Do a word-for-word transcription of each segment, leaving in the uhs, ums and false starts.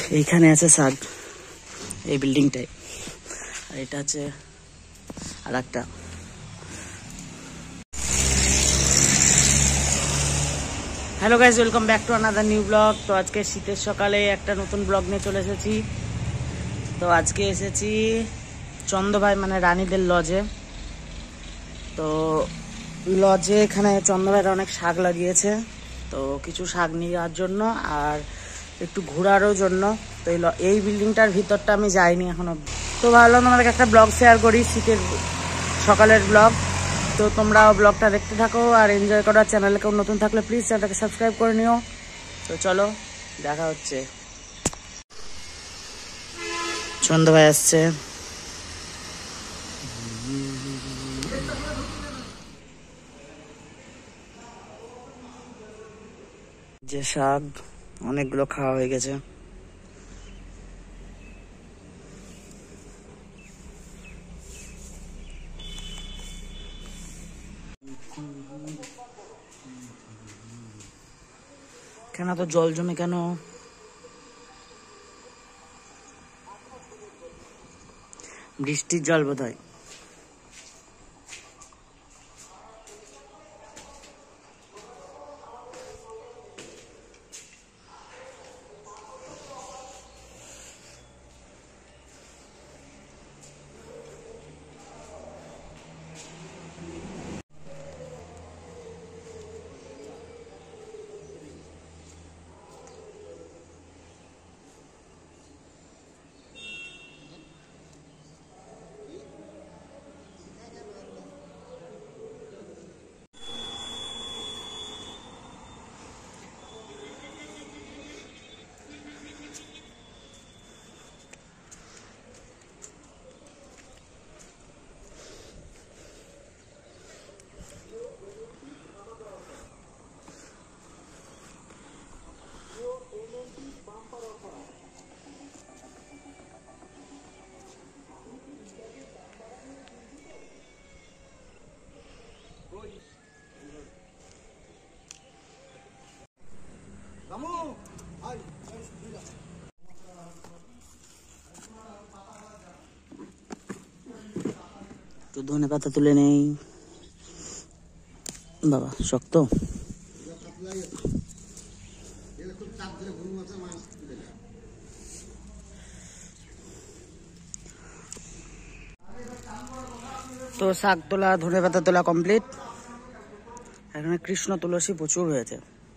এইখানে আছে শাক, এই বিল্ডিংটাই। আর এটা আছে আর একটা। Hello guys, welcome back to another new blog. তো আজকে শীতের সকালে একটা নতুন ব্লগ নিয়ে চলে এসেছি। তো আজকে এসেছি চন্দ্রভাই মানে রানীদের লজে। তো লজে এখানে চন্দ্রভাইরা অনেক শাক লাগিয়েছে, তো কিছু শাক নিয়ে যাওয়ার জন্য আর একটু ঘোরারও জন্য। তো এই বিল্ডিংটার ভিতরটা আমি যাইনি এখনো, তো ভাবলাম তোমাদেরকে একটা ব্লগ শেয়ার করি, শীতের সকালের ব্লগ। তো তোমরাও ব্লগটা দেখতে থাকো আর এনজয় করো। চ্যানেলে কেউ নতুন থাকলে প্লিজ চ্যানেলটাকে সাবস্ক্রাইব করে নিও। তো চলো দেখা হচ্ছে। চন্দ্রভাই আসছে। যে শাক অনেকগুলো খাওয়া হয়ে গেছে। কেন তো জল জমে কেন? বৃষ্টির জল বোধ হয়। তো ধনে পাতা তুলে নেই বাবা, শক্ত। তো শাক তোলা, ধনে পাতা তোলা কমপ্লিট। এখানে কৃষ্ণ তুলসী প্রচুর হয়েছে।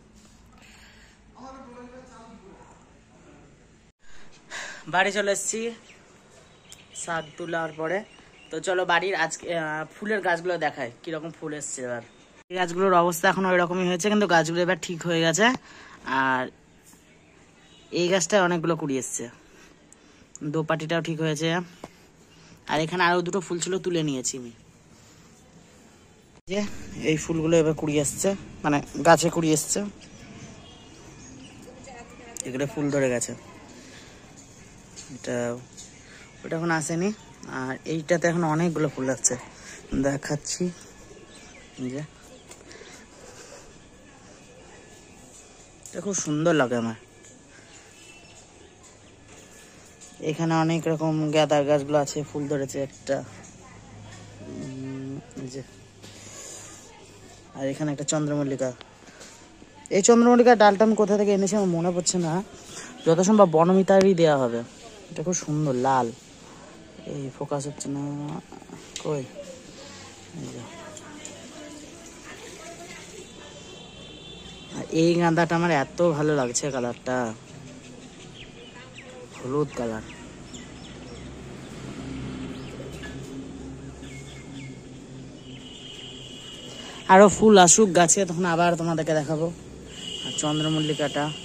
বাড়ি চলে এসেছি শাক তোলার পরে। তো চলো বাড়ির আজকে ফুলের গাছগুলো দেখায় কিরকম ফুল এসছে। এবার এই গাছগুলোর অবস্থা এখন ওই রকমই হয়েছে, কিন্তু গাছগুলো এবার ঠিক হয়ে গেছে। আর এই গাছটায় অনেকগুলো কুড়ি এসছে, দোপাটিটাও ঠিক হয়েছে। আর এখানে আরো দুটো ফুল ছিল, তুলে নিয়েছি আমি। যে এই ফুলগুলো এবার কুড়ি এসছে, মানে গাছে কুড়ি এসছে। এগুলো ফুল ধরে গেছে। এটা ওটা এখন আসেনি। আর এইটাতে এখন অনেকগুলো ফুল আসছে, দেখাচ্ছি। যে এটা খুব সুন্দর লাগে আমার। এখানে অনেক রকম গাঁদার গাছগুলো আছে, ফুল ধরেছে একটা। যে আর এখানে একটা চন্দ্রমল্লিকা। এই চন্দ্রমল্লিকার ডালটা আমি কোথা থেকে এনেছি আমার মনে পড়ছে না, যত সম্ভব বনমিতারই দেওয়া হবে। এটা খুব সুন্দর লাল। এই ফোকাস হচ্ছে না কই। এই গাঁদাটা আমার এত ভালো লাগছে, কালারটা হলুদ কালার। আরো ফুল আসুক গাছে, তখন আবার তোমাদেরকে দেখাবো। আর চন্দ্রমল্লিকাটা